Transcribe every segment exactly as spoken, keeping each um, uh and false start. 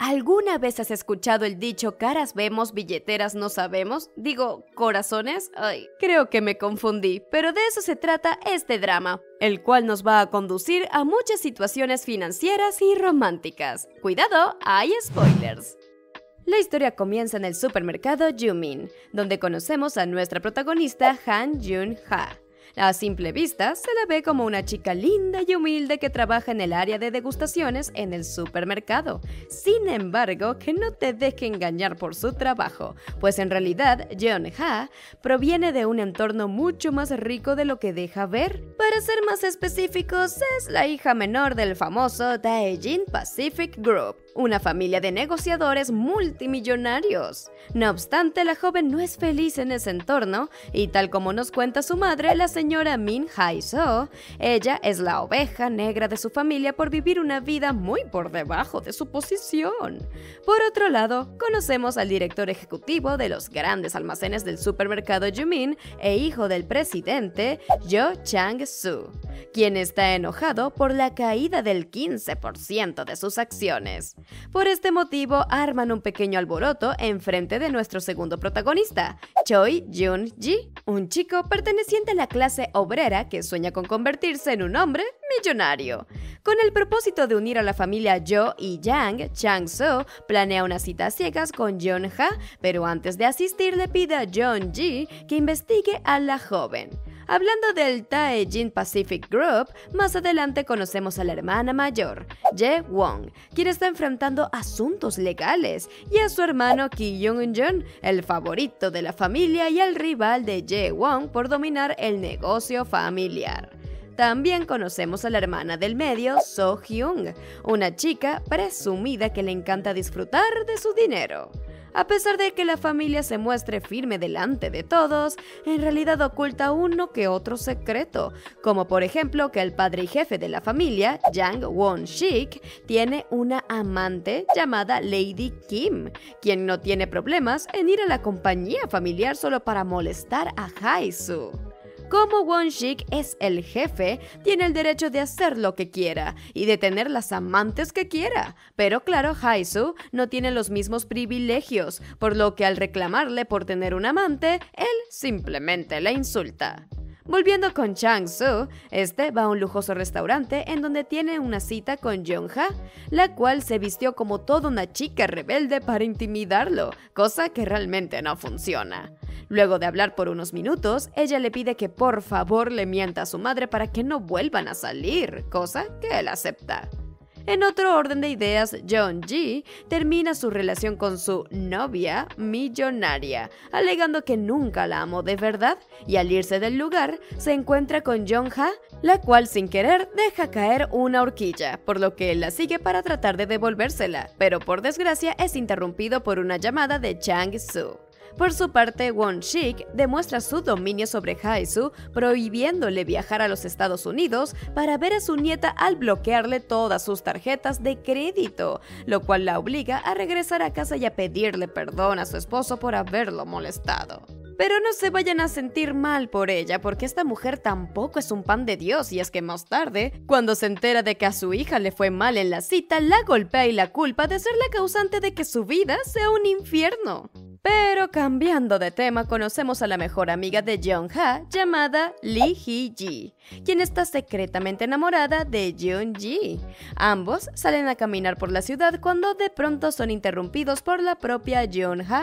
¿alguna vez has escuchado el dicho caras vemos, billeteras no sabemos? Digo, ¿corazones? Ay, creo que me confundí, pero de eso se trata este drama, el cual nos va a conducir a muchas situaciones financieras y románticas. ¡Cuidado! ¡Hay spoilers! La historia comienza en el supermercado Jumin, donde conocemos a nuestra protagonista Han Jun-ha. A simple vista, se la ve como una chica linda y humilde que trabaja en el área de degustaciones en el supermercado. Sin embargo, que no te deje engañar por su trabajo, pues en realidad Jun-ha proviene de un entorno mucho más rico de lo que deja ver. Para ser más específicos, es la hija menor del famoso Daejin Pacific Group, una familia de negociadores multimillonarios. No obstante, la joven no es feliz en ese entorno y tal como nos cuenta su madre, la señora Min Hae-soo, ella es la oveja negra de su familia por vivir una vida muy por debajo de su posición. Por otro lado, conocemos al director ejecutivo de los grandes almacenes del supermercado Jumin e hijo del presidente, Jo Chang-soo, quien está enojado por la caída del quince por ciento de sus acciones. Por este motivo, arman un pequeño alboroto en frente de nuestro segundo protagonista, Choi Jun-ji, un chico perteneciente a la clase obrera que sueña con convertirse en un hombre millonario. Con el propósito de unir a la familia Jo y Yang, Chang-soo planea una cita a ciegas con Jun-ha, pero antes de asistir le pide a Jun-ji que investigue a la joven. Hablando del Daejin Pacific Group, más adelante conocemos a la hermana mayor, Jae-won, quien está enfrentando asuntos legales, y a su hermano Ki-young-jun, el favorito de la familia y el rival de Jae-won por dominar el negocio familiar. También conocemos a la hermana del medio, So-hyung, una chica presumida que le encanta disfrutar de su dinero. A pesar de que la familia se muestre firme delante de todos, en realidad oculta uno que otro secreto, como por ejemplo que el padre y jefe de la familia, Yang Won-sik, tiene una amante llamada Lady Kim, quien no tiene problemas en ir a la compañía familiar solo para molestar a Hae-soo. Como Won-sik es el jefe, tiene el derecho de hacer lo que quiera y de tener las amantes que quiera, pero claro, Hae-soo no tiene los mismos privilegios, por lo que al reclamarle por tener un amante, él simplemente la insulta. Volviendo con Chang-soo, este va a un lujoso restaurante en donde tiene una cita con Jun-ha, la cual se vistió como toda una chica rebelde para intimidarlo, cosa que realmente no funciona. Luego de hablar por unos minutos, ella le pide que por favor le mienta a su madre para que no vuelvan a salir, cosa que él acepta. En otro orden de ideas, Jun-ji termina su relación con su novia millonaria, alegando que nunca la amó de verdad, y al irse del lugar, se encuentra con Jun-ha, la cual sin querer deja caer una horquilla, por lo que él la sigue para tratar de devolvérsela, pero por desgracia es interrumpido por una llamada de Chang-soo. Por su parte, Won-sik demuestra su dominio sobre Hae-soo, prohibiéndole viajar a los Estados Unidos para ver a su nieta al bloquearle todas sus tarjetas de crédito, lo cual la obliga a regresar a casa y a pedirle perdón a su esposo por haberlo molestado. Pero no se vayan a sentir mal por ella, porque esta mujer tampoco es un pan de Dios, y es que más tarde, cuando se entera de que a su hija le fue mal en la cita, la golpea y la culpa de ser la causante de que su vida sea un infierno. Pero cambiando de tema, conocemos a la mejor amiga de Jun-ha, llamada Lee Hee-ji, quien está secretamente enamorada de Jun-ji. Ambos salen a caminar por la ciudad cuando de pronto son interrumpidos por la propia Jun-ha.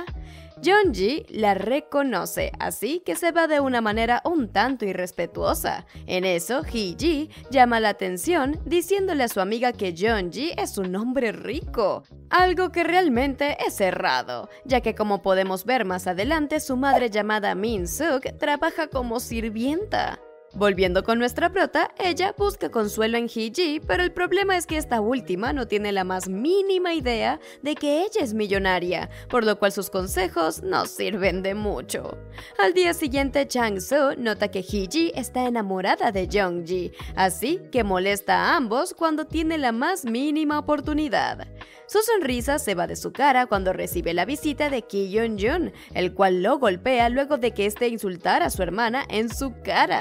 Jun-ji la reconoce, así que se va de una manera un tanto irrespetuosa. En eso, Hee-ji llama la atención diciéndole a su amiga que Jun-ji es un hombre rico, algo que realmente es errado, ya que como podemos ver más adelante, su madre llamada Min-suk trabaja como sirvienta. Volviendo con nuestra prota, ella busca consuelo en Hee-ji, pero el problema es que esta última no tiene la más mínima idea de que ella es millonaria, por lo cual sus consejos no sirven de mucho. Al día siguiente, Chang-soo nota que Hee-ji está enamorada de Jung-ji, así que molesta a ambos cuando tiene la más mínima oportunidad. Su sonrisa se va de su cara cuando recibe la visita de Ki-yeon-jun, el cual lo golpea luego de que éste insultara a su hermana en su cara.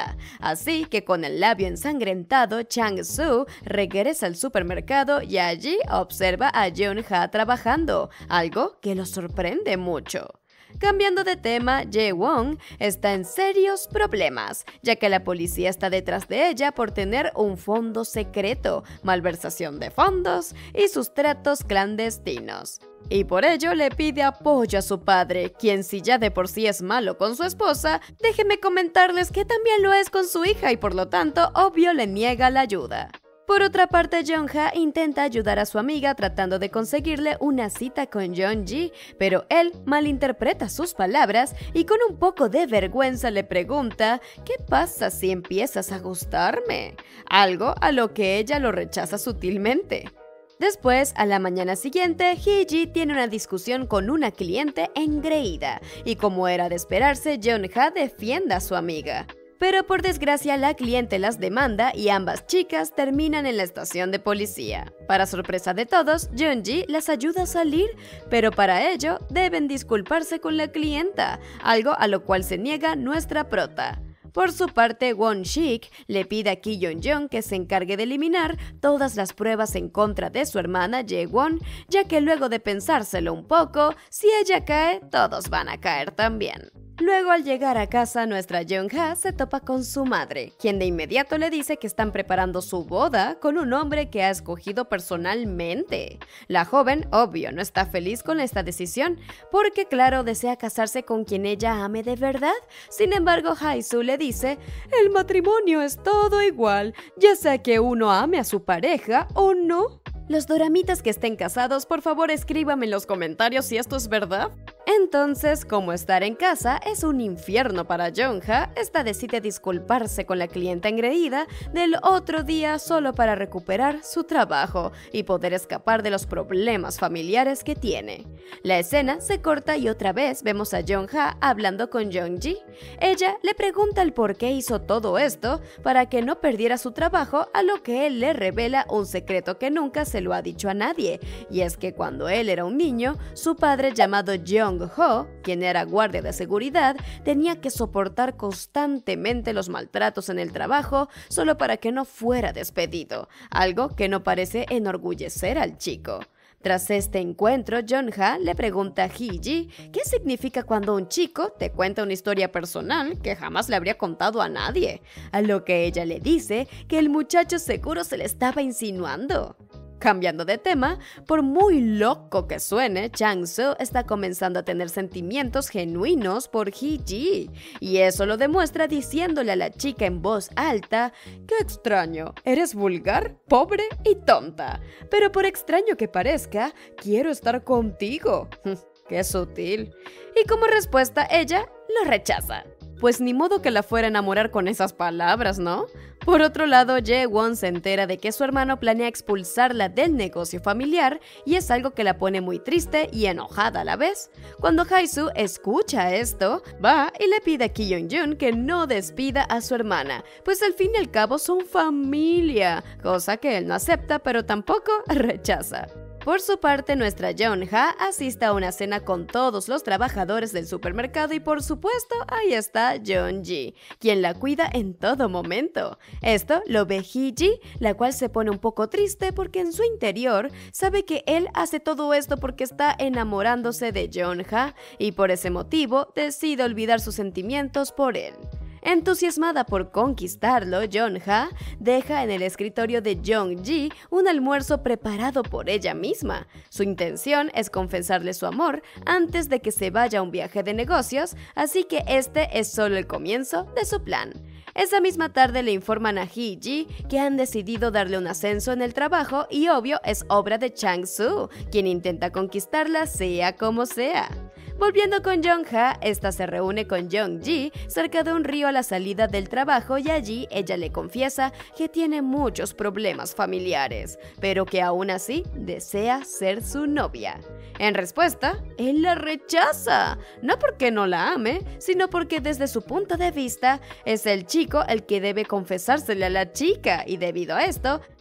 Así que con el labio ensangrentado, Chang-soo regresa al supermercado y allí observa a Jeon-ha trabajando, algo que lo sorprende mucho. Cambiando de tema, Jae-won está en serios problemas, ya que la policía está detrás de ella por tener un fondo secreto, malversación de fondos y sus tratos clandestinos. Y por ello le pide apoyo a su padre, quien si ya de por sí es malo con su esposa, déjenme comentarles que también lo es con su hija y por lo tanto, obvio le niega la ayuda. Por otra parte, Jeon-ha intenta ayudar a su amiga tratando de conseguirle una cita con Jeon-ji, pero él malinterpreta sus palabras y con un poco de vergüenza le pregunta ¿qué pasa si empiezas a gustarme? Algo a lo que ella lo rechaza sutilmente. Después, a la mañana siguiente, Hee-ji tiene una discusión con una cliente engreída y como era de esperarse, Jeon-ha defiende a su amiga. Pero por desgracia la cliente las demanda y ambas chicas terminan en la estación de policía. Para sorpresa de todos, Jeon-ji las ayuda a salir, pero para ello deben disculparse con la clienta, algo a lo cual se niega nuestra prota. Por su parte, Won-sik le pide a Ki Yeon-jung que se encargue de eliminar todas las pruebas en contra de su hermana Jae-won, ya que luego de pensárselo un poco, si ella cae, todos van a caer también. Luego, al llegar a casa, nuestra Jeon-ha se topa con su madre, quien de inmediato le dice que están preparando su boda con un hombre que ha escogido personalmente. La joven, obvio, no está feliz con esta decisión, porque claro, desea casarse con quien ella ame de verdad. Sin embargo, Hae-soo le dice, el matrimonio es todo igual, ya sea que uno ame a su pareja o no. Los doramitas que estén casados, por favor escríbame en los comentarios si esto es verdad. Entonces, como estar en casa es un infierno para Jeon-ha, esta decide disculparse con la clienta engreída del otro día solo para recuperar su trabajo y poder escapar de los problemas familiares que tiene. La escena se corta y otra vez vemos a Jeon-ha hablando con Jeon-ji. Ella le pregunta el por qué hizo todo esto para que no perdiera su trabajo, a lo que él le revela un secreto que nunca se lo ha dicho a nadie, y es que cuando él era un niño, su padre llamado Jong-ho, quien era guardia de seguridad, tenía que soportar constantemente los maltratos en el trabajo solo para que no fuera despedido, algo que no parece enorgullecer al chico. Tras este encuentro, Jeon-ha le pregunta a Hee-ji qué significa cuando un chico te cuenta una historia personal que jamás le habría contado a nadie, a lo que ella le dice que el muchacho seguro se le estaba insinuando. Cambiando de tema, por muy loco que suene, Chang-soo está comenzando a tener sentimientos genuinos por Hee-ji, y eso lo demuestra diciéndole a la chica en voz alta, ¡qué extraño! Eres vulgar, pobre y tonta, pero por extraño que parezca, quiero estar contigo. ¡Qué sutil! Y como respuesta, ella lo rechaza. Pues ni modo que la fuera a enamorar con esas palabras, ¿no? Por otro lado, Jae-won se entera de que su hermano planea expulsarla del negocio familiar y es algo que la pone muy triste y enojada a la vez. Cuando Hae-soo escucha esto, va y le pide a Ki Yeon-jung que no despida a su hermana, pues al fin y al cabo son familia, cosa que él no acepta pero tampoco rechaza. Por su parte, nuestra Jeon-ha asiste a una cena con todos los trabajadores del supermercado y por supuesto ahí está Jeon-ji, quien la cuida en todo momento. Esto lo ve Hee-ji, la cual se pone un poco triste porque en su interior sabe que él hace todo esto porque está enamorándose de Jeon-ha y por ese motivo decide olvidar sus sentimientos por él. Entusiasmada por conquistarlo, Jeon-ha deja en el escritorio de Jeon-ji un almuerzo preparado por ella misma. Su intención es confesarle su amor antes de que se vaya a un viaje de negocios, así que este es solo el comienzo de su plan. Esa misma tarde le informan a Hee-ji que han decidido darle un ascenso en el trabajo y obvio es obra de Chang-soo, quien intenta conquistarla sea como sea. Volviendo con Jeon-ha, esta se reúne con Jeon-ji cerca de un río a la salida del trabajo y allí ella le confiesa que tiene muchos problemas familiares, pero que aún así desea ser su novia. En respuesta, él la rechaza, no porque no la ame, sino porque desde su punto de vista es el chico el que debe confesársele a la chica y debido a esto,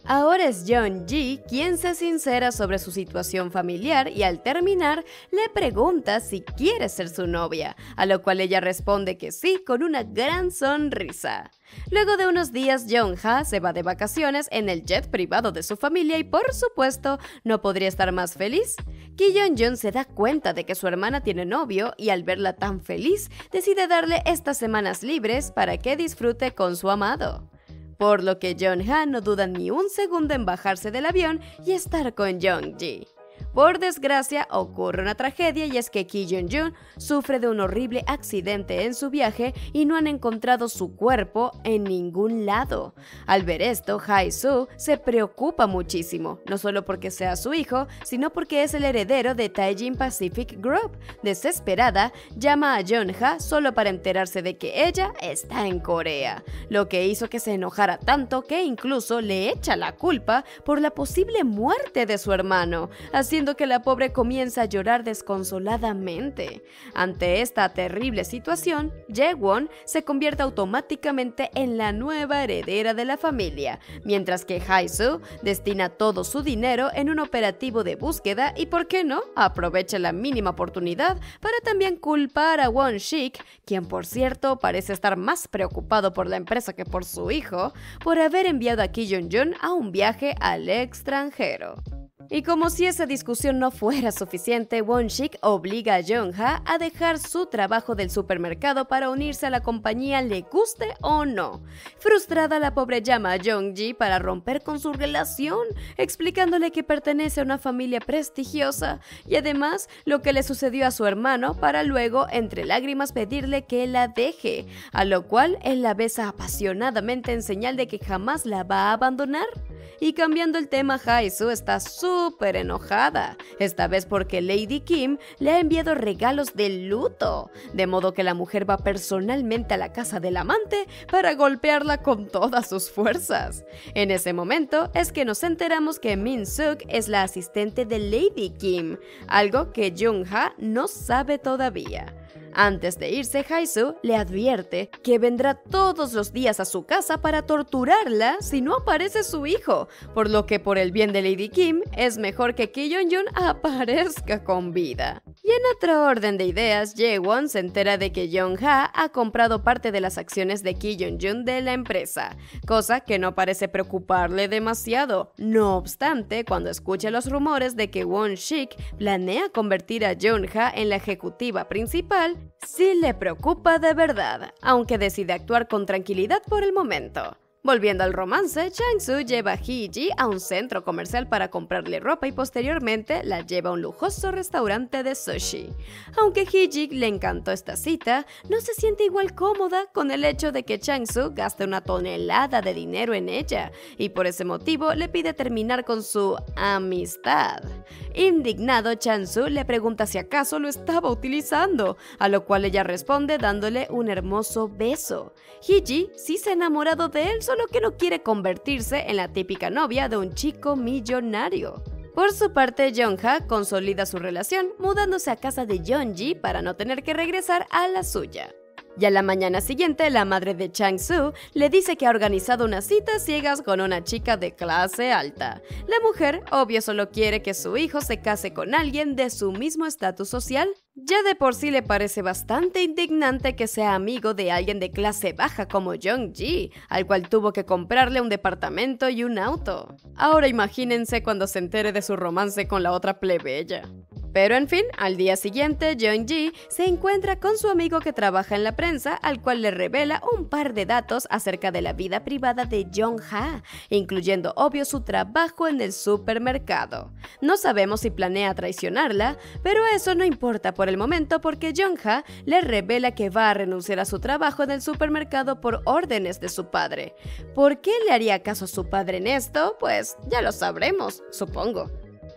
Ahora es Yeon-ji quien se sincera sobre su situación familiar y al terminar le pregunta si quiere ser su novia, a lo cual ella responde que sí con una gran sonrisa. Luego de unos días, Jong-ha se va de vacaciones en el jet privado de su familia y por supuesto no podría estar más feliz. Ki Yeon-jun se da cuenta de que su hermana tiene novio y al verla tan feliz decide darle estas semanas libres para que disfrute con su amado. Por lo que Jong-ha no duda ni un segundo en bajarse del avión y estar con Yeon-ji. Por desgracia, ocurre una tragedia y es que Ki Yeon-jun sufre de un horrible accidente en su viaje y no han encontrado su cuerpo en ningún lado. Al ver esto, Hae-soo se preocupa muchísimo, no solo porque sea su hijo, sino porque es el heredero de Taejin Pacific Group. Desesperada, llama a Jong-ha solo para enterarse de que ella está en Corea, lo que hizo que se enojara tanto que incluso le echa la culpa por la posible muerte de su hermano, haciendo que la pobre comienza a llorar desconsoladamente. Ante esta terrible situación, Jae-won se convierte automáticamente en la nueva heredera de la familia, mientras que Hae-soo destina todo su dinero en un operativo de búsqueda y, ¿por qué no?, aprovecha la mínima oportunidad para también culpar a Won-sik, quien por cierto parece estar más preocupado por la empresa que por su hijo, por haber enviado a Ki Yeon-jun a un viaje al extranjero. Y como si esa discusión no fuera suficiente, Won-sik obliga a Jong-ha a dejar su trabajo del supermercado para unirse a la compañía, le guste o no. Frustrada, la pobre llama a Yeon-ji para romper con su relación, explicándole que pertenece a una familia prestigiosa y además lo que le sucedió a su hermano, para luego, entre lágrimas, pedirle que la deje, a lo cual él la besa apasionadamente en señal de que jamás la va a abandonar. Y cambiando el tema, Hae-soo está súper enojada, esta vez porque Lady Kim le ha enviado regalos de luto, de modo que la mujer va personalmente a la casa del amante para golpearla con todas sus fuerzas. En ese momento es que nos enteramos que Min-suk es la asistente de Lady Kim, algo que Jong-ha no sabe todavía. Antes de irse, Hae-soo le advierte que vendrá todos los días a su casa para torturarla si no aparece su hijo, por lo que por el bien de Lady Kim es mejor que Ki Yeon-jun aparezca con vida. Y en otro orden de ideas, Jae-won se entera de que Jong-ha ha comprado parte de las acciones de Ki Yeon-jun de la empresa, cosa que no parece preocuparle demasiado. No obstante, cuando escucha los rumores de que Won-sik planea convertir a Jong-ha en la ejecutiva principal, sí le preocupa de verdad, aunque decide actuar con tranquilidad por el momento. Volviendo al romance, Chang-soo lleva a Hee-ji a un centro comercial para comprarle ropa y posteriormente la lleva a un lujoso restaurante de sushi. Aunque Hee-ji le encantó esta cita, no se siente igual cómoda con el hecho de que Chang-soo gaste una tonelada de dinero en ella y por ese motivo le pide terminar con su amistad. Indignado, Chang-soo le pregunta si acaso lo estaba utilizando, a lo cual ella responde dándole un hermoso beso. Hee-ji sí se ha enamorado de él, solo que no quiere convertirse en la típica novia de un chico millonario. Por su parte, Jong-ha consolida su relación mudándose a casa de Yeon-ji para no tener que regresar a la suya. Y a la mañana siguiente, la madre de Chang-soo le dice que ha organizado unas citas ciegas con una chica de clase alta. La mujer, obvio, solo quiere que su hijo se case con alguien de su mismo estatus social. Ya de por sí le parece bastante indignante que sea amigo de alguien de clase baja como Yeon-ji, al cual tuvo que comprarle un departamento y un auto. Ahora imagínense cuando se entere de su romance con la otra plebeya. Pero en fin, al día siguiente, Yeon-ji se encuentra con su amigo que trabaja en la prensa, al cual le revela un par de datos acerca de la vida privada de Jong-ha, incluyendo obvio su trabajo en el supermercado. No sabemos si planea traicionarla, pero eso no importa por el momento porque Jong-ha le revela que va a renunciar a su trabajo en el supermercado por órdenes de su padre. ¿Por qué le haría caso a su padre en esto? Pues ya lo sabremos, supongo.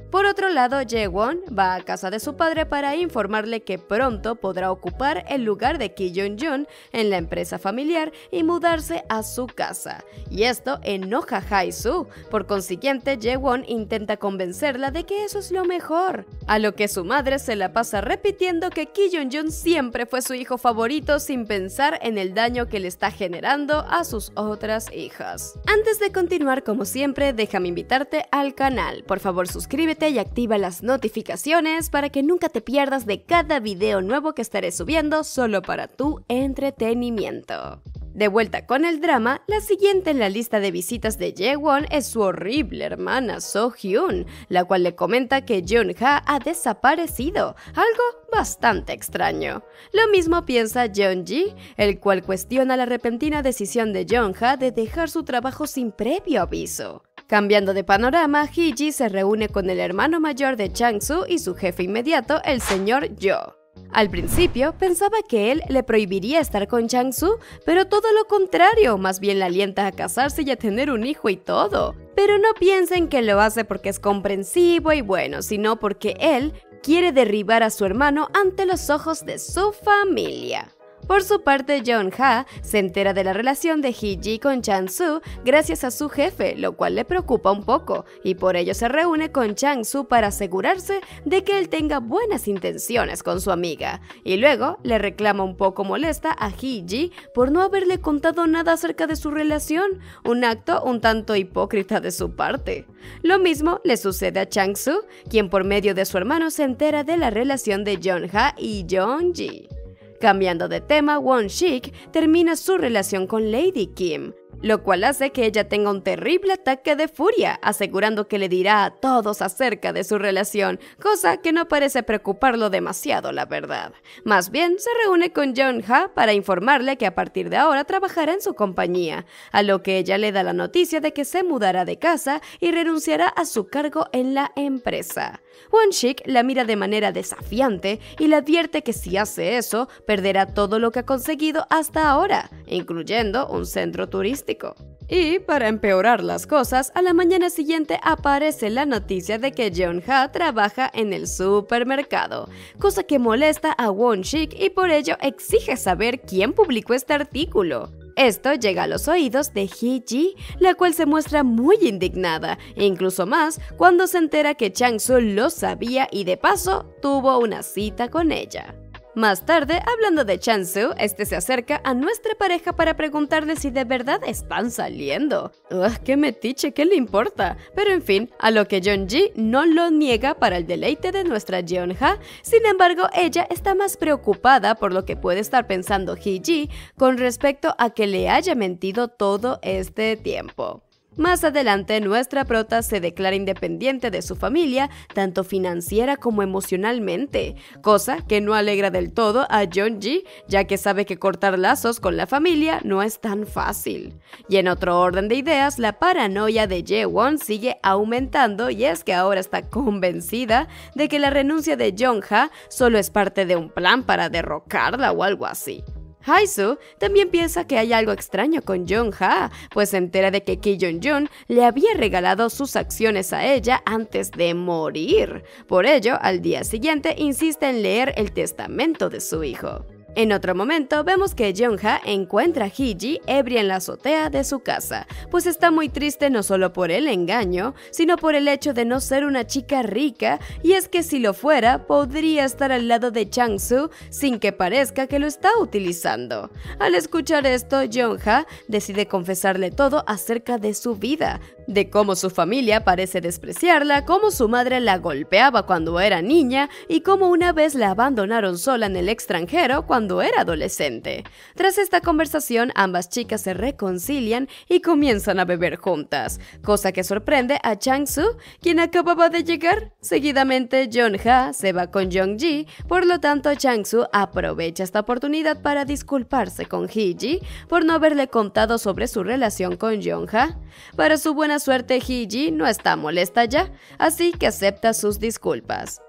Por otro lado, Jae-won va a casa de su padre para informarle que pronto podrá ocupar el lugar de Ki Jong-jun en la empresa familiar y mudarse a su casa. Y esto enoja a Hae-soo, por consiguiente Jae-won intenta convencerla de que eso es lo mejor, a lo que su madre se la pasa repitiendo que Ki Jong-jun siempre fue su hijo favorito sin pensar en el daño que le está generando a sus otras hijas. Antes de continuar, como siempre, déjame invitarte al canal. Por favor, suscríbete y activa las notificaciones para que nunca te pierdas de cada video nuevo que estaré subiendo solo para tu entretenimiento. De vuelta con el drama, la siguiente en la lista de visitas de Jae-won es su horrible hermana So-hyun, la cual le comenta que Jeon-ha ha desaparecido, algo bastante extraño. Lo mismo piensa Jeon-ji, el cual cuestiona la repentina decisión de Jeon-ha de dejar su trabajo sin previo aviso. Cambiando de panorama, Hee-ji se reúne con el hermano mayor de Chang-soo y su jefe inmediato, el señor Jo. Al principio pensaba que él le prohibiría estar con Chang-soo, pero todo lo contrario, más bien la alienta a casarse y a tener un hijo y todo. Pero no piensen que lo hace porque es comprensivo y bueno, sino porque él quiere derribar a su hermano ante los ojos de su familia. Por su parte, Jeon-ha se entera de la relación de Hee-ji con Chang-soo gracias a su jefe, lo cual le preocupa un poco, y por ello se reúne con Chang-soo para asegurarse de que él tenga buenas intenciones con su amiga, y luego le reclama un poco molesta a Hee-ji por no haberle contado nada acerca de su relación, un acto un tanto hipócrita de su parte. Lo mismo le sucede a Chang-soo, quien por medio de su hermano se entera de la relación de Jeon-ha y Jeon-ji. Cambiando de tema, Won-sik termina su relación con Lady Kim, lo cual hace que ella tenga un terrible ataque de furia, asegurando que le dirá a todos acerca de su relación, cosa que no parece preocuparlo demasiado, la verdad. Más bien, se reúne con Jeon-ha para informarle que a partir de ahora trabajará en su compañía, a lo que ella le da la noticia de que se mudará de casa y renunciará a su cargo en la empresa. Won-sik la mira de manera desafiante y le advierte que si hace eso, perderá todo lo que ha conseguido hasta ahora, incluyendo un centro turístico. Y, para empeorar las cosas, a la mañana siguiente aparece la noticia de que Jeon-ha trabaja en el supermercado, cosa que molesta a Won-sik y por ello exige saber quién publicó este artículo. Esto llega a los oídos de Hee-ji, la cual se muestra muy indignada, e incluso más cuando se entera que Chang-soo lo sabía y de paso tuvo una cita con ella. Más tarde, hablando de Chang-soo, este se acerca a nuestra pareja para preguntarle si de verdad están saliendo. ¡Ugh, qué metiche! ¿Qué le importa? Pero en fin, a lo que Jeon-ji no lo niega para el deleite de nuestra Jeon-ha. Sin embargo, ella está más preocupada por lo que puede estar pensando Hee-ji con respecto a que le haya mentido todo este tiempo. Más adelante, nuestra prota se declara independiente de su familia, tanto financiera como emocionalmente, cosa que no alegra del todo a Jeon-ji, ya que sabe que cortar lazos con la familia no es tan fácil. Y en otro orden de ideas, la paranoia de Jae-won sigue aumentando y es que ahora está convencida de que la renuncia de Jeon-ha solo es parte de un plan para derrocarla o algo así. Hae-soo también piensa que hay algo extraño con Jeon-ha, pues se entera de que Ki Jong-jun le había regalado sus acciones a ella antes de morir. Por ello, al día siguiente insiste en leer el testamento de su hijo. En otro momento, vemos que Jeon-ha encuentra a Hee-ji ebria en la azotea de su casa, pues está muy triste no solo por el engaño, sino por el hecho de no ser una chica rica, y es que si lo fuera, podría estar al lado de Chang-soo sin que parezca que lo está utilizando. Al escuchar esto, Jeon-ha decide confesarle todo acerca de su vida, de cómo su familia parece despreciarla, cómo su madre la golpeaba cuando era niña y cómo una vez la abandonaron sola en el extranjero cuando era adolescente. Tras esta conversación, ambas chicas se reconcilian y comienzan a beber juntas, cosa que sorprende a Chang-soo, quien acababa de llegar. Seguidamente, Jeon-ha se va con Jeong-ji, por lo tanto Chang-soo aprovecha esta oportunidad para disculparse con Hee-ji por no haberle contado sobre su relación con Jeon-ha. Para su buena suerte, Hee-ji no está molesta ya, así que acepta sus disculpas.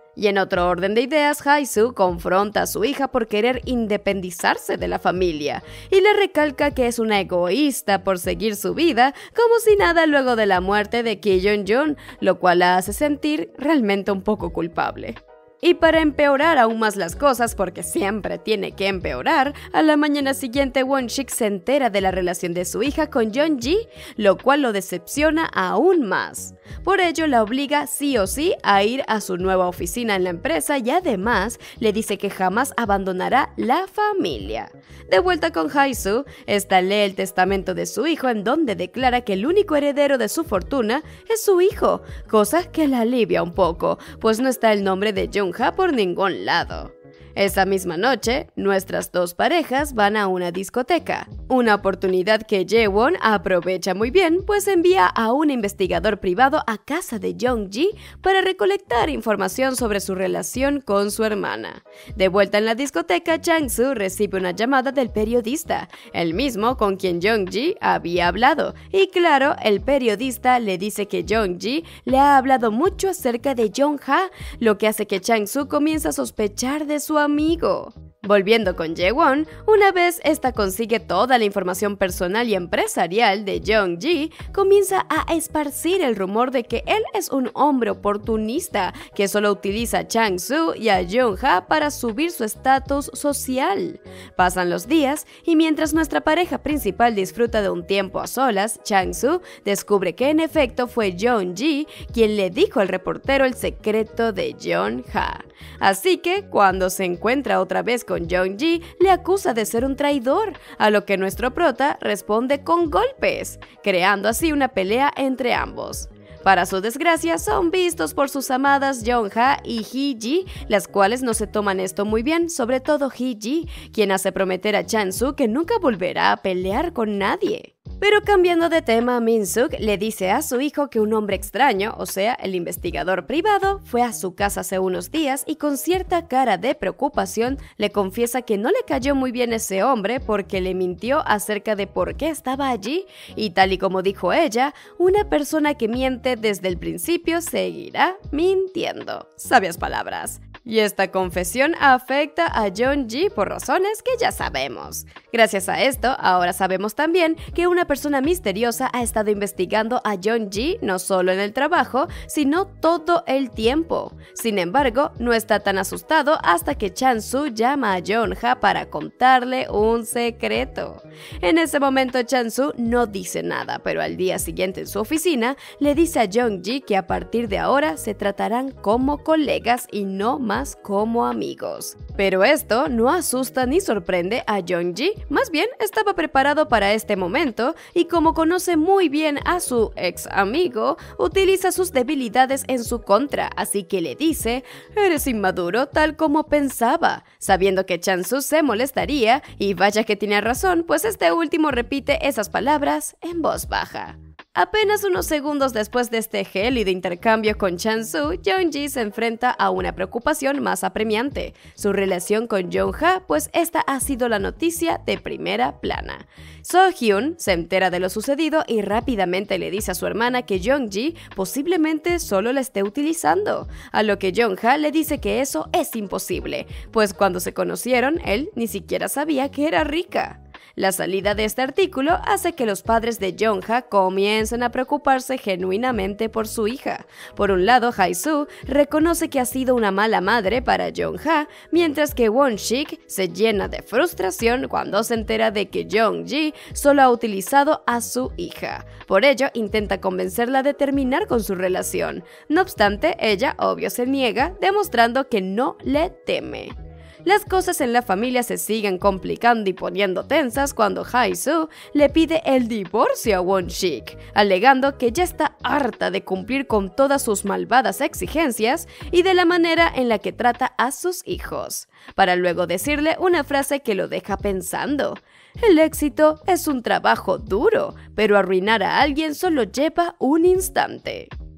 Y en otro orden de ideas, Hae-soo confronta a su hija por querer independizarse de la familia y le recalca que es una egoísta por seguir su vida como si nada luego de la muerte de Ki Jong-jun, lo cual la hace sentir realmente un poco culpable. Y para empeorar aún más las cosas, porque siempre tiene que empeorar, a la mañana siguiente Won-sik se entera de la relación de su hija con Yeon-ji, lo cual lo decepciona aún más. Por ello la obliga sí o sí a ir a su nueva oficina en la empresa y además le dice que jamás abandonará la familia. De vuelta con Hae-soo, esta lee el testamento de su hijo en donde declara que el único heredero de su fortuna es su hijo, cosa que la alivia un poco, pues no está el nombre de Jung-ha por ningún lado. Esa misma noche, nuestras dos parejas van a una discoteca, una oportunidad que Jae-won aprovecha muy bien, pues envía a un investigador privado a casa de Jong-ji para recolectar información sobre su relación con su hermana. De vuelta en la discoteca, Chang-soo recibe una llamada del periodista, el mismo con quien Jong-ji había hablado, y claro, el periodista le dice que Jong-ji le ha hablado mucho acerca de Jong-ha, lo que hace que Chang-soo comience a sospechar de su amigo. Volviendo con Jae-won, una vez esta consigue toda la información personal y empresarial de Jong-ji, comienza a esparcir el rumor de que él es un hombre oportunista que solo utiliza a Chang-soo y a Jung-ha para subir su estatus social. Pasan los días y mientras nuestra pareja principal disfruta de un tiempo a solas, Chang-soo descubre que en efecto fue Jong-ji quien le dijo al reportero el secreto de Jung-ha. Así que cuando se encuentra otra vez con Jong-ji, le acusa de ser un traidor, a lo que nuestro prota responde con golpes, creando así una pelea entre ambos. Para su desgracia, son vistos por sus amadas Jong-ha y Hee-ji, las cuales no se toman esto muy bien, sobre todo Hee-ji, quien hace prometer a Chang-soo que nunca volverá a pelear con nadie. Pero cambiando de tema, Min-suk le dice a su hijo que un hombre extraño, o sea, el investigador privado, fue a su casa hace unos días y con cierta cara de preocupación le confiesa que no le cayó muy bien ese hombre porque le mintió acerca de por qué estaba allí y tal y como dijo ella, una persona que miente desde el principio seguirá mintiendo. Sabias palabras. Y esta confesión afecta a Jong-ji por razones que ya sabemos. Gracias a esto, ahora sabemos también que una persona misteriosa ha estado investigando a Jong-ji no solo en el trabajo, sino todo el tiempo. Sin embargo, no está tan asustado hasta que Chang-soo llama a Jong-ha para contarle un secreto. En ese momento Chang-soo no dice nada, pero al día siguiente en su oficina le dice a Jong-ji que a partir de ahora se tratarán como colegas y no más como amigos. Pero esto no asusta ni sorprende a Jong-ji, más bien estaba preparado para este momento y como conoce muy bien a su ex amigo, utiliza sus debilidades en su contra, así que le dice, eres inmaduro tal como pensaba, sabiendo que Chang-soo se molestaría y vaya que tiene razón, pues este último repite esas palabras en voz baja. Apenas unos segundos después de este gélido intercambio con Chang-soo, Jong-ji se enfrenta a una preocupación más apremiante, su relación con Jung-ha, pues esta ha sido la noticia de primera plana. So-hyun se entera de lo sucedido y rápidamente le dice a su hermana que Jong-ji posiblemente solo la esté utilizando, a lo que Jung-ha le dice que eso es imposible, pues cuando se conocieron, él ni siquiera sabía que era rica. La salida de este artículo hace que los padres de Jong-ha comiencen a preocuparse genuinamente por su hija. Por un lado, Hae-soo reconoce que ha sido una mala madre para Jong-ha, mientras que Won-sik se llena de frustración cuando se entera de que Jong-ji solo ha utilizado a su hija. Por ello, intenta convencerla de terminar con su relación. No obstante, ella, obvio, se niega, demostrando que no le teme. Las cosas en la familia se siguen complicando y poniendo tensas cuando Hae-soo le pide el divorcio a Won-sik, alegando que ya está harta de cumplir con todas sus malvadas exigencias y de la manera en la que trata a sus hijos, para luego decirle una frase que lo deja pensando. El éxito es un trabajo duro, pero arruinar a alguien solo lleva un instante.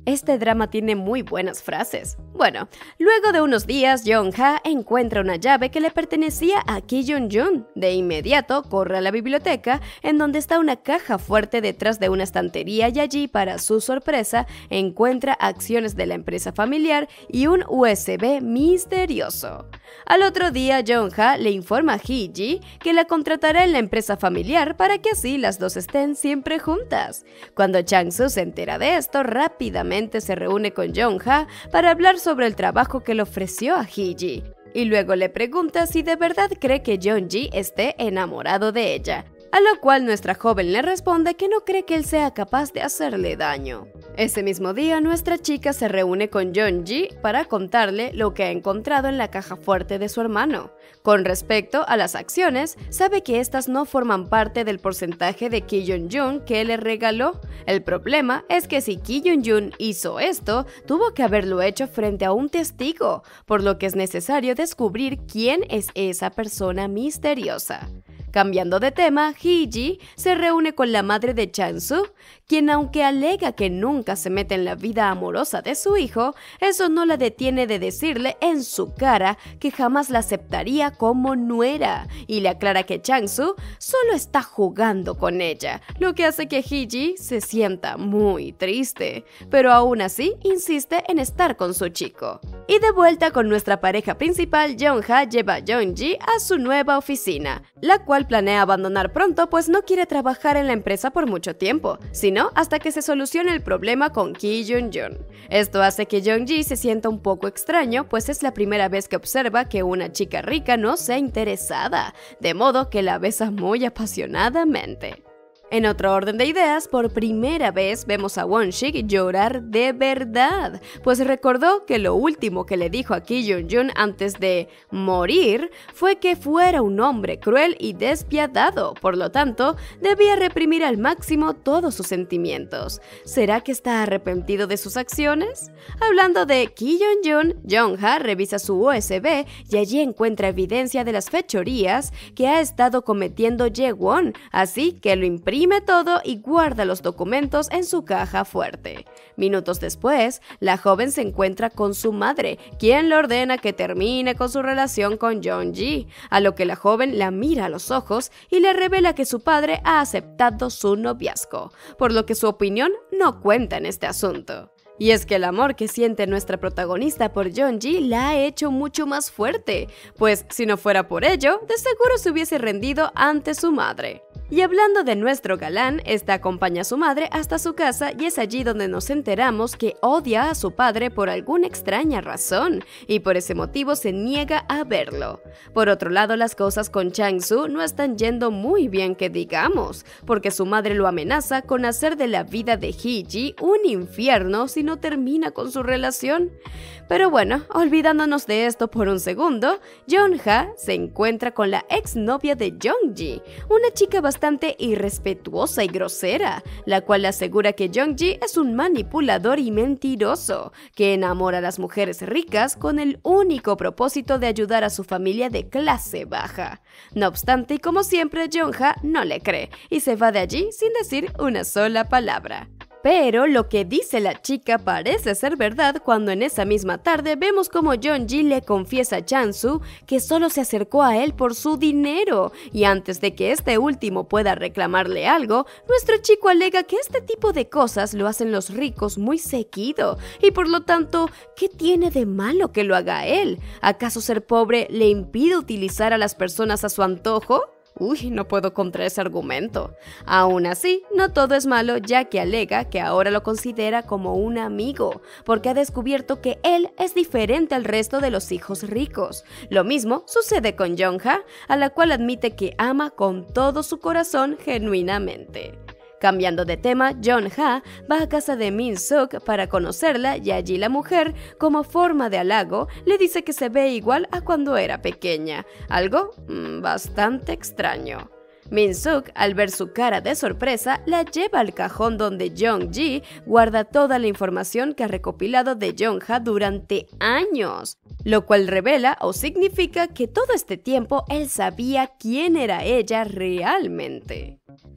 Este drama tiene muy buenas frases. Bueno, luego de unos días, Jong-ha encuentra una llave que le pertenecía a Ki Jun-jun. De inmediato, corre a la biblioteca, en donde está una caja fuerte detrás de una estantería y allí, para su sorpresa, encuentra acciones de la empresa familiar y un U S B misterioso. Al otro día, Jong-ha le informa a Hee-ji que la contratará en la empresa familiar para que así las dos estén siempre juntas. Cuando Chang-soo se entera de esto, rápidamente se reúne con Jong-ha para hablar sobre el trabajo que le ofreció a Hee-ji. Y luego le pregunta si de verdad cree que Jong-ji esté enamorado de ella. A lo cual nuestra joven le responde que no cree que él sea capaz de hacerle daño. Ese mismo día, nuestra chica se reúne con Jong-ji para contarle lo que ha encontrado en la caja fuerte de su hermano. Con respecto a las acciones, sabe que estas no forman parte del porcentaje de Ki Jun-jun que le regaló. El problema es que si Ki Jun-jun hizo esto, tuvo que haberlo hecho frente a un testigo, por lo que es necesario descubrir quién es esa persona misteriosa. Cambiando de tema, Hee-ji se reúne con la madre de Chang-soo, quien aunque alega que nunca se mete en la vida amorosa de su hijo, eso no la detiene de decirle en su cara que jamás la aceptaría como nuera, y le aclara que Chang-soo solo está jugando con ella, lo que hace que Hee-ji se sienta muy triste, pero aún así insiste en estar con su chico. Y de vuelta con nuestra pareja principal, Jong-ha lleva a Jong-ji a su nueva oficina, la cual planea abandonar pronto pues no quiere trabajar en la empresa por mucho tiempo, sino hasta que se solucione el problema con Ki Jun-jun. Esto hace que Jong-ji se sienta un poco extraño, pues es la primera vez que observa que una chica rica no sea interesada, de modo que la besa muy apasionadamente. En otro orden de ideas, por primera vez vemos a Won-sik llorar de verdad, pues recordó que lo último que le dijo a Ki Jun-jun antes de morir fue que fuera un hombre cruel y despiadado, por lo tanto, debía reprimir al máximo todos sus sentimientos. ¿Será que está arrepentido de sus acciones? Hablando de Ki Jun-jun, Jong-ha revisa su U S B y allí encuentra evidencia de las fechorías que ha estado cometiendo Jae-won, así que lo imprime todo y guarda los documentos en su caja fuerte. Minutos después, la joven se encuentra con su madre, quien le ordena que termine con su relación con Jong-ji, a lo que la joven la mira a los ojos y le revela que su padre ha aceptado su noviazgo, por lo que su opinión no cuenta en este asunto. Y es que el amor que siente nuestra protagonista por Jong-ji la ha hecho mucho más fuerte, pues si no fuera por ello, de seguro se hubiese rendido ante su madre. Y hablando de nuestro galán, esta acompaña a su madre hasta su casa y es allí donde nos enteramos que odia a su padre por alguna extraña razón y por ese motivo se niega a verlo. Por otro lado, las cosas con Chang-soo no están yendo muy bien que digamos, porque su madre lo amenaza con hacer de la vida de Hee-ji un infierno si no termina con su relación. Pero bueno, olvidándonos de esto por un segundo, Jong-ha se encuentra con la exnovia de Jong-ji, una chica bastante bastante irrespetuosa y grosera, la cual asegura que Jong-ji es un manipulador y mentiroso, que enamora a las mujeres ricas con el único propósito de ayudar a su familia de clase baja. No obstante, y como siempre, Jong-ha no le cree y se va de allí sin decir una sola palabra. Pero lo que dice la chica parece ser verdad cuando en esa misma tarde vemos como Jong-ji le confiesa a Chang-soo que solo se acercó a él por su dinero y antes de que este último pueda reclamarle algo, nuestro chico alega que este tipo de cosas lo hacen los ricos muy seguido y por lo tanto, ¿qué tiene de malo que lo haga él? ¿Acaso ser pobre le impide utilizar a las personas a su antojo? Uy, no puedo contra ese argumento. Aún así, no todo es malo, ya que alega que ahora lo considera como un amigo, porque ha descubierto que él es diferente al resto de los hijos ricos. Lo mismo sucede con Jong-ha, a la cual admite que ama con todo su corazón genuinamente. Cambiando de tema, Jong-ha va a casa de Min-suk para conocerla y allí la mujer, como forma de halago, le dice que se ve igual a cuando era pequeña, algo mmm, bastante extraño. Min-suk, al ver su cara de sorpresa, la lleva al cajón donde Jong-ji guarda toda la información que ha recopilado de Jong-ha durante años, lo cual revela o significa que todo este tiempo él sabía quién era ella realmente.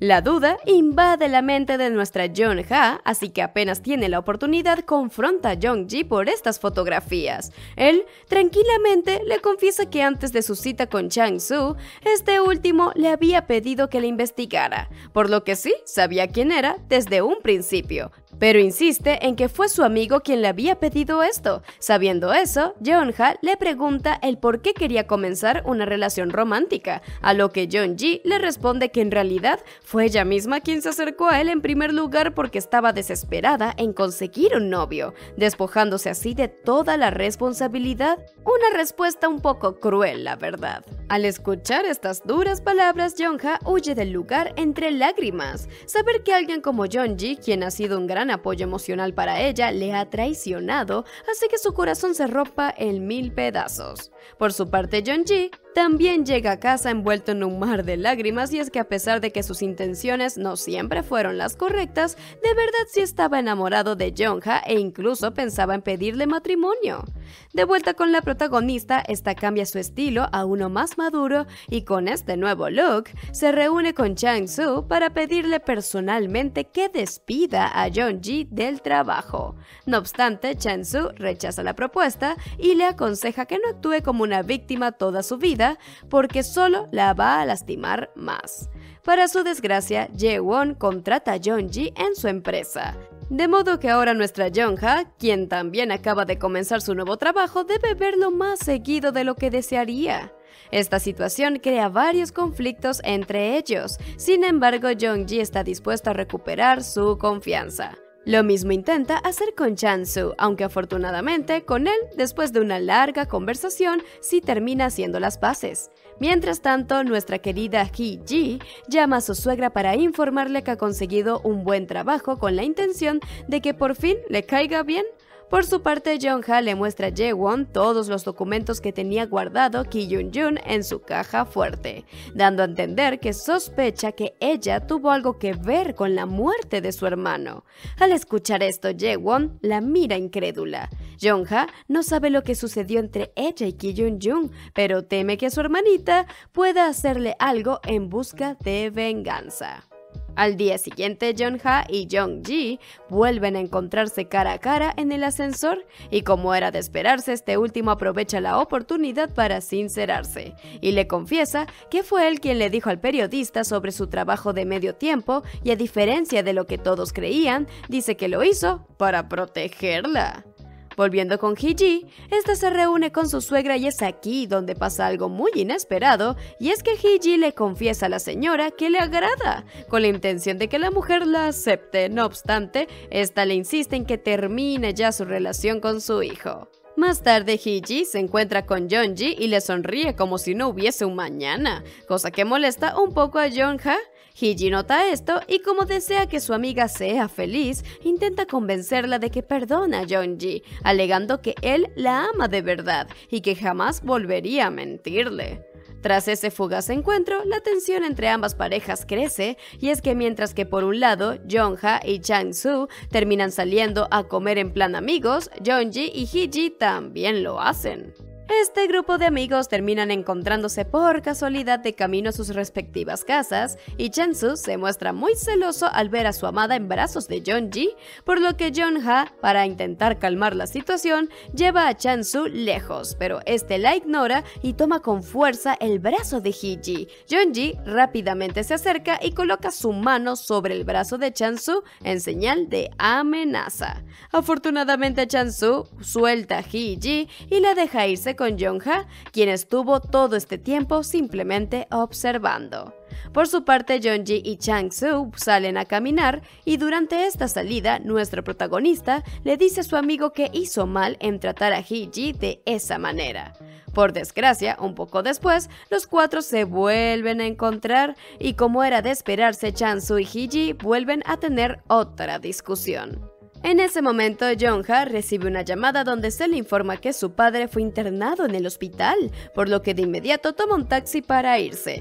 La duda invade la mente de nuestra Jeon-ha, así que apenas tiene la oportunidad confronta a Jong-ji por estas fotografías. Él tranquilamente le confiesa que antes de su cita con Chang-soo, este último le había pedido que le investigara, por lo que sí sabía quién era desde un principio. Pero insiste en que fue su amigo quien le había pedido esto. Sabiendo eso, Jeon-ha le pregunta el por qué quería comenzar una relación romántica, a lo que Jong-ji le responde que en realidad fue ella misma quien se acercó a él en primer lugar porque estaba desesperada en conseguir un novio, despojándose así de toda la responsabilidad. Una respuesta un poco cruel, la verdad. Al escuchar estas duras palabras, Jeon-ha huye del lugar entre lágrimas. Saber que alguien como Jong-ji, quien ha sido un gran apoyo emocional para ella, le ha traicionado, hace que su corazón se rompa en mil pedazos. Por su parte, Jong-ji también llega a casa envuelto en un mar de lágrimas, y es que a pesar de que sus intenciones no siempre fueron las correctas, de verdad sí estaba enamorado de Jeon-ha e incluso pensaba en pedirle matrimonio. De vuelta con la protagonista, esta cambia su estilo a uno más maduro y con este nuevo look se reúne con Chang-soo para pedirle personalmente que despida a Jong-ji del trabajo. No obstante, Chang-soo rechaza la propuesta y le aconseja que no actúe como una víctima toda su vida, porque solo la va a lastimar más. Para su desgracia, Jae-won contrata a Jong-ji en su empresa. De modo que ahora nuestra Jeon-ha, quien también acaba de comenzar su nuevo trabajo, debe verlo más seguido de lo que desearía. Esta situación crea varios conflictos entre ellos. Sin embargo, Jong-ji está dispuesto a recuperar su confianza. Lo mismo intenta hacer con Chang-soo, aunque afortunadamente con él, después de una larga conversación, sí termina haciendo las paces. Mientras tanto, nuestra querida Hee-ji llama a su suegra para informarle que ha conseguido un buen trabajo con la intención de que por fin le caiga bien. Por su parte, Jeon-ha le muestra a Jae-won todos los documentos que tenía guardado Ki Yoon-jun en su caja fuerte, dando a entender que sospecha que ella tuvo algo que ver con la muerte de su hermano. Al escuchar esto, Jae-won la mira incrédula. Jeon-ha no sabe lo que sucedió entre ella y Ki Yoon-jun, pero teme que su hermanita pueda hacerle algo en busca de venganza. Al día siguiente, Jeon-ha y Jong-ji vuelven a encontrarse cara a cara en el ascensor, y como era de esperarse, este último aprovecha la oportunidad para sincerarse, y le confiesa que fue él quien le dijo al periodista sobre su trabajo de medio tiempo, y a diferencia de lo que todos creían, dice que lo hizo para protegerla. Volviendo con Hee-ji, esta se reúne con su suegra y es aquí donde pasa algo muy inesperado, y es que Hee-ji le confiesa a la señora que le agrada, con la intención de que la mujer la acepte. No obstante, esta le insiste en que termine ya su relación con su hijo. Más tarde, Hee-ji se encuentra con Jong-ji y le sonríe como si no hubiese un mañana, cosa que molesta un poco a Jeon-ha. Hee-ji nota esto y como desea que su amiga sea feliz, intenta convencerla de que perdona a Jong-ji, alegando que él la ama de verdad y que jamás volvería a mentirle. Tras ese fugaz encuentro, la tensión entre ambas parejas crece, y es que mientras que por un lado, Jeon-ha y Chang-soo terminan saliendo a comer en plan amigos, Jong-ji y Hee-ji también lo hacen. Este grupo de amigos terminan encontrándose por casualidad de camino a sus respectivas casas, y Chang-soo se muestra muy celoso al ver a su amada en brazos de Jong-ji, por lo que Jeon-ha, para intentar calmar la situación, lleva a Chang-soo lejos, pero este la ignora y toma con fuerza el brazo de Hee-ji. Jong-ji rápidamente se acerca y coloca su mano sobre el brazo de Chang-soo en señal de amenaza. Afortunadamente, Chang-soo suelta a Hee-ji y la deja irse con Jeon-ha, quien estuvo todo este tiempo simplemente observando. Por su parte, Jong-ji y Chang-soo salen a caminar, y durante esta salida, nuestro protagonista le dice a su amigo que hizo mal en tratar a Hee-ji de esa manera. Por desgracia, un poco después, los cuatro se vuelven a encontrar, y como era de esperarse, Chang-soo y Hee-ji vuelven a tener otra discusión. En ese momento, Jeon-ha recibe una llamada donde se le informa que su padre fue internado en el hospital, por lo que de inmediato toma un taxi para irse.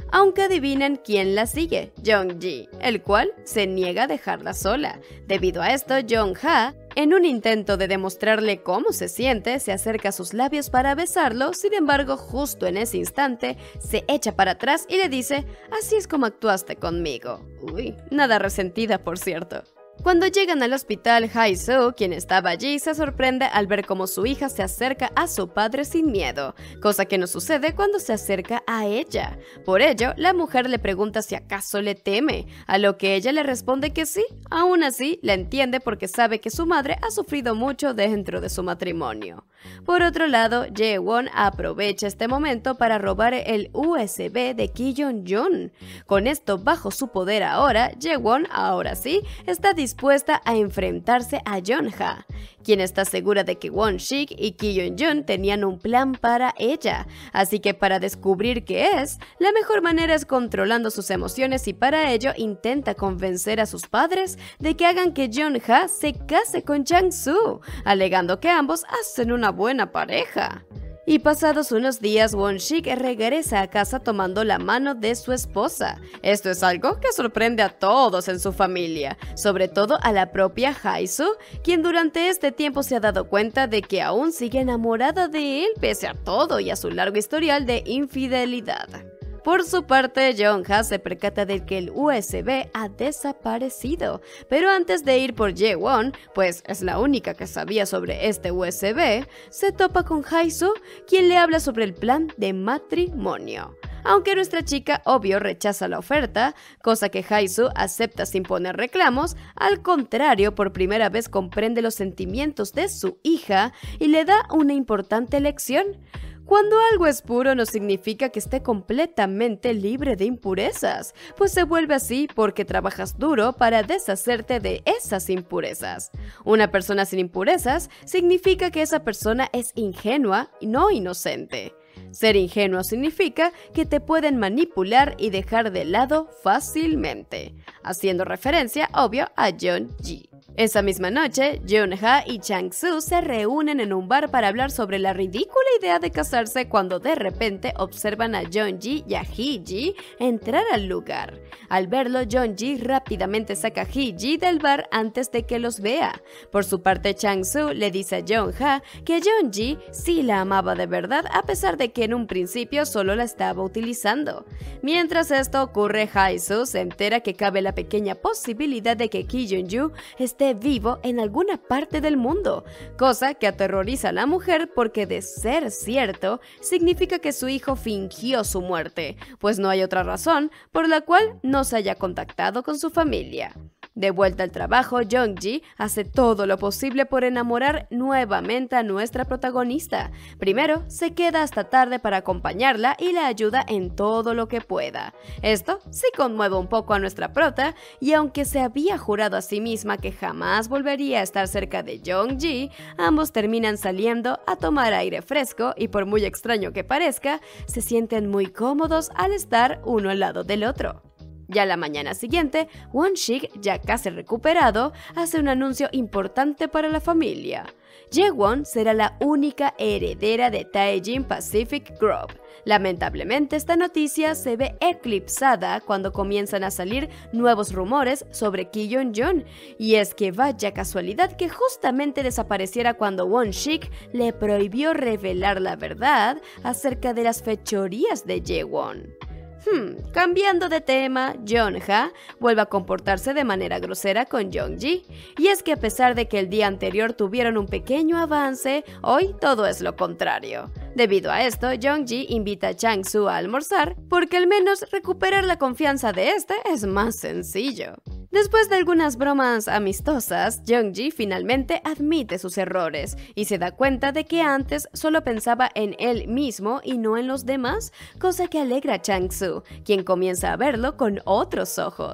aunque adivinen quién la sigue, Jung-ji, el cual se niega a dejarla sola. Debido a esto, Jong-ha, en un intento de demostrarle cómo se siente, se acerca a sus labios para besarlo. Sin embargo, justo en ese instante, se echa para atrás y le dice: "Así es como actuaste conmigo". Uy, nada resentida, por cierto. Cuando llegan al hospital, Hae-soo, quien estaba allí, se sorprende al ver cómo su hija se acerca a su padre sin miedo, cosa que no sucede cuando se acerca a ella. Por ello, la mujer le pregunta si acaso le teme, a lo que ella le responde que sí. Aún así, la entiende porque sabe que su madre ha sufrido mucho dentro de su matrimonio. Por otro lado, Jae-won aprovecha este momento para robar el U S B de Ki Yeon-jun. Con esto bajo su poder ahora, Jae-won, ahora sí, está dispuesta a enfrentarse a Jong-ha, quien está segura de que Won-sik y Ki Yeon-jun tenían un plan para ella. Así que para descubrir qué es, la mejor manera es controlando sus emociones, y para ello intenta convencer a sus padres de que hagan que Jong-ha se case con Chang-soo, alegando que ambos hacen una buena pareja. Y pasados unos días, Won-sik regresa a casa tomando la mano de su esposa. Esto es algo que sorprende a todos en su familia, sobre todo a la propia Hae-soo, quien durante este tiempo se ha dado cuenta de que aún sigue enamorada de él pese a todo y a su largo historial de infidelidad. Por su parte, Jong-ha se percata de que el U S B ha desaparecido, pero antes de ir por Jae-won, pues es la única que sabía sobre este U S B, se topa con Hae-soo, quien le habla sobre el plan de matrimonio. Aunque nuestra chica obvio rechaza la oferta, cosa que Hae-soo acepta sin poner reclamos, al contrario, por primera vez comprende los sentimientos de su hija y le da una importante lección. Cuando algo es puro no significa que esté completamente libre de impurezas, pues se vuelve así porque trabajas duro para deshacerte de esas impurezas. Una persona sin impurezas significa que esa persona es ingenua y no inocente. Ser ingenuo significa que te pueden manipular y dejar de lado fácilmente, haciendo referencia, obvio, a Jung-ji. Esa misma noche, Jong-ha y Chang-soo se reúnen en un bar para hablar sobre la ridícula idea de casarse cuando de repente observan a Jung-ji y a Hee-ji entrar al lugar. Al verlo, Jung-ji rápidamente saca a Hee-ji del bar antes de que los vea. Por su parte, Chang-soo le dice a Jong-ha que Jung-ji sí la amaba de verdad, a pesar de que en un principio solo la estaba utilizando. Mientras esto ocurre, Hae-soo se entera que cabe la pequeña posibilidad de que Ki Yeon-ju esté vivo en alguna parte del mundo, cosa que aterroriza a la mujer porque, de ser cierto, significa que su hijo fingió su muerte, pues no hay otra razón por la cual no se haya contactado con su familia. De vuelta al trabajo, Jung-ji hace todo lo posible por enamorar nuevamente a nuestra protagonista. Primero, se queda hasta tarde para acompañarla y la ayuda en todo lo que pueda. Esto sí conmueve un poco a nuestra prota, y aunque se había jurado a sí misma que jamás volvería a estar cerca de Jung-ji, ambos terminan saliendo a tomar aire fresco y, por muy extraño que parezca, se sienten muy cómodos al estar uno al lado del otro. Ya la mañana siguiente, Won-sik, ya casi recuperado, hace un anuncio importante para la familia. Jae-won será la única heredera de Taejin Pacific Group. Lamentablemente, esta noticia se ve eclipsada cuando comienzan a salir nuevos rumores sobre Ki Yeon-jun, y es que vaya casualidad que justamente desapareciera cuando Won-sik le prohibió revelar la verdad acerca de las fechorías de Jae-won. Hmm, cambiando de tema, Jong-ha vuelve a comportarse de manera grosera con Jung-ji, y es que a pesar de que el día anterior tuvieron un pequeño avance, hoy todo es lo contrario. Debido a esto, Jung-ji invita a Chang-soo a almorzar, porque al menos recuperar la confianza de este es más sencillo. Después de algunas bromas amistosas, Jung-ji finalmente admite sus errores y se da cuenta de que antes solo pensaba en él mismo y no en los demás, cosa que alegra a Chang-soo, quien comienza a verlo con otros ojos.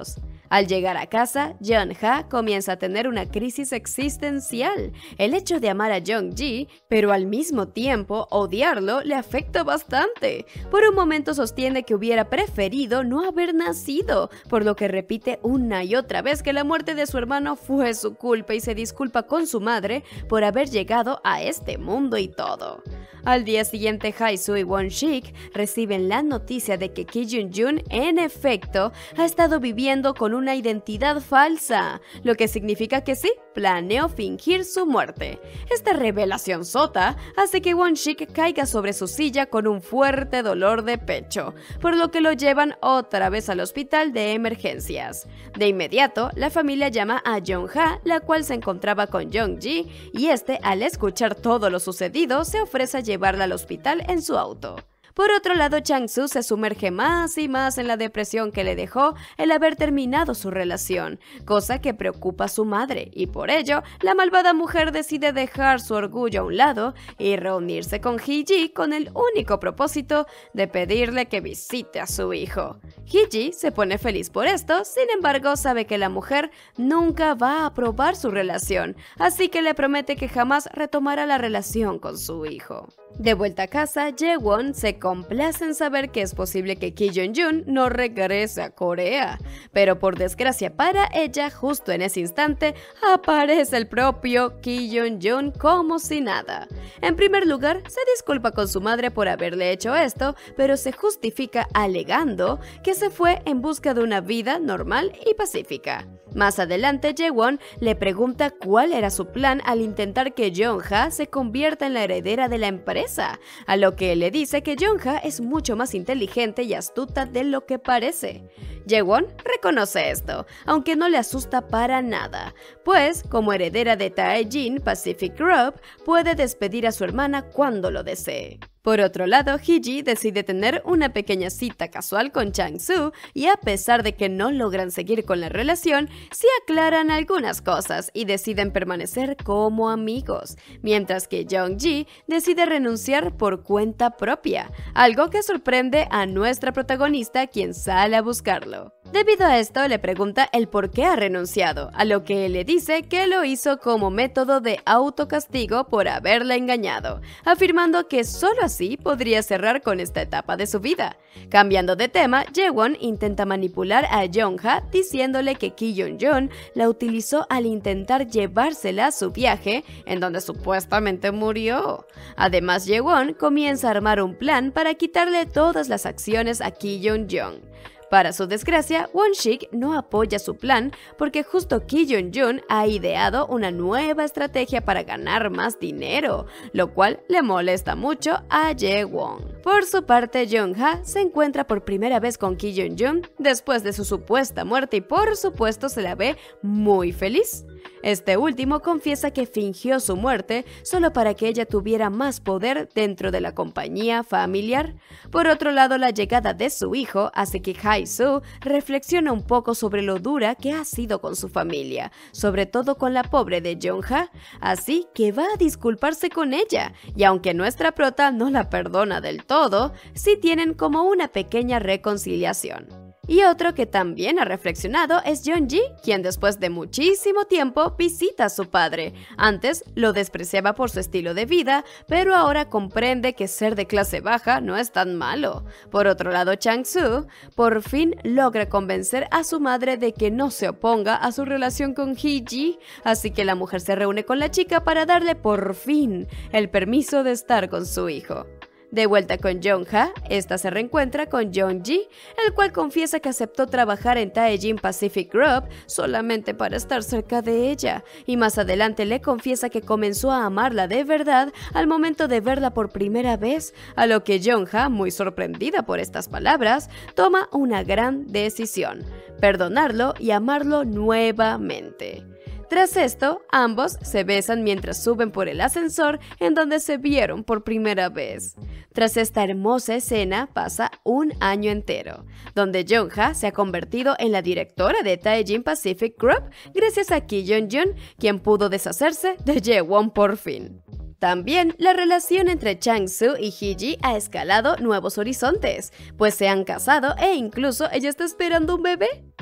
Al llegar a casa, Jung-ha comienza a tener una crisis existencial. El hecho de amar a Jung-ji, pero al mismo tiempo odiarlo, le afecta bastante. Por un momento sostiene que hubiera preferido no haber nacido, por lo que repite una y otra vez que la muerte de su hermano fue su culpa y se disculpa con su madre por haber llegado a este mundo y todo. Al día siguiente, Hae-soo y Won-sik reciben la noticia de que Ki Jun-jun, en efecto, ha estado viviendo con una identidad falsa, lo que significa que sí, planeó fingir su muerte. Esta revelación sota hace que Won-sik caiga sobre su silla con un fuerte dolor de pecho, por lo que lo llevan otra vez al hospital de emergencias. De inmediato, la familia llama a Jung-ha, la cual se encontraba con Jung-ji, y este, al escuchar todo lo sucedido, se ofrece a llevarla al hospital en su auto. Por otro lado, Chang-soo se sumerge más y más en la depresión que le dejó el haber terminado su relación, cosa que preocupa a su madre, y por ello, la malvada mujer decide dejar su orgullo a un lado y reunirse con Hee-ji con el único propósito de pedirle que visite a su hijo. Hee-ji se pone feliz por esto, sin embargo sabe que la mujer nunca va a aprobar su relación, así que le promete que jamás retomará la relación con su hijo. De vuelta a casa, Jae-won se complace en saber que es posible que Ki Jun-jun no regrese a Corea, pero por desgracia para ella, justo en ese instante, aparece el propio Ki Jun-jun como si nada. En primer lugar, se disculpa con su madre por haberle hecho esto, pero se justifica alegando que se fue en busca de una vida normal y pacífica. Más adelante, Jae-won le pregunta cuál era su plan al intentar que Jung-ha se convierta en la heredera de la empresa, a lo que le dice que Jung-ha es mucho más inteligente y astuta de lo que parece. Jae-won reconoce esto, aunque no le asusta para nada, pues como heredera de Taejin Pacific Group puede despedir a su hermana cuando lo desee. Por otro lado, Hee-ji decide tener una pequeña cita casual con Chang-soo y a pesar de que no logran seguir con la relación, sí aclaran algunas cosas y deciden permanecer como amigos, mientras que Jung-ji decide renunciar por cuenta propia, algo que sorprende a nuestra protagonista quien sale a buscarlo. Debido a esto, le pregunta el por qué ha renunciado, a lo que le dice que lo hizo como método de autocastigo por haberla engañado, afirmando que solo así podría cerrar con esta etapa de su vida. Cambiando de tema, Jae-won intenta manipular a Jung-ha diciéndole que Ki Jun-jun la utilizó al intentar llevársela a su viaje, en donde supuestamente murió. Además, Jae-won comienza a armar un plan para quitarle todas las acciones a Ki Jun-jun. Para su desgracia, Won-sik no apoya su plan porque justo Ki Jun-jun ha ideado una nueva estrategia para ganar más dinero, lo cual le molesta mucho a Jae-won. Por su parte, Jung-ha se encuentra por primera vez con Ki Jun-jun después de su supuesta muerte y por supuesto se la ve muy feliz. Este último confiesa que fingió su muerte solo para que ella tuviera más poder dentro de la compañía familiar. Por otro lado, la llegada de su hijo hace que Hae-soo reflexione un poco sobre lo dura que ha sido con su familia, sobre todo con la pobre de Jung-ha, así que va a disculparse con ella, y aunque nuestra prota no la perdona del todo, sí tienen como una pequeña reconciliación. Y otro que también ha reflexionado es Jung-ji, quien después de muchísimo tiempo visita a su padre. Antes lo despreciaba por su estilo de vida, pero ahora comprende que ser de clase baja no es tan malo. Por otro lado, Chang-soo por fin logra convencer a su madre de que no se oponga a su relación con Hee-ji, así que la mujer se reúne con la chica para darle por fin el permiso de estar con su hijo. De vuelta con Jung-ha, esta se reencuentra con Jung-ji, el cual confiesa que aceptó trabajar en Taejin Pacific Group solamente para estar cerca de ella, y más adelante le confiesa que comenzó a amarla de verdad al momento de verla por primera vez, a lo que Jung-ha, muy sorprendida por estas palabras, toma una gran decisión: perdonarlo y amarlo nuevamente. Tras esto, ambos se besan mientras suben por el ascensor en donde se vieron por primera vez. Tras esta hermosa escena pasa un año entero, donde Jung-ha se ha convertido en la directora de Taejin Pacific Group gracias a Ki Jun-jun, quien pudo deshacerse de Jae-won por fin. También la relación entre Chang-soo y Hee-ji ha escalado nuevos horizontes, pues se han casado e incluso ella está esperando un bebé.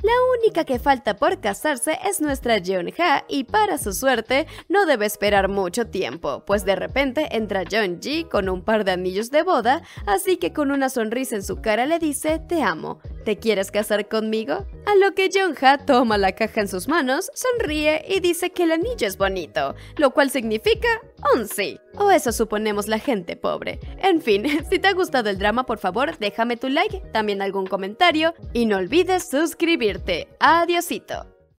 La única que falta por casarse es nuestra Jeonja y para su suerte no debe esperar mucho tiempo, pues de repente entra Jeonji con un par de anillos de boda, así que con una sonrisa en su cara le dice te amo, ¿te quieres casar conmigo? A lo que Jeonja toma la caja en sus manos, sonríe y dice que el anillo es bonito, lo cual significa un sí. O eso suponemos la gente pobre. En fin, si te ha gustado el drama, por favor, déjame tu like, también algún comentario y no olvides suscribirte. Adiosito.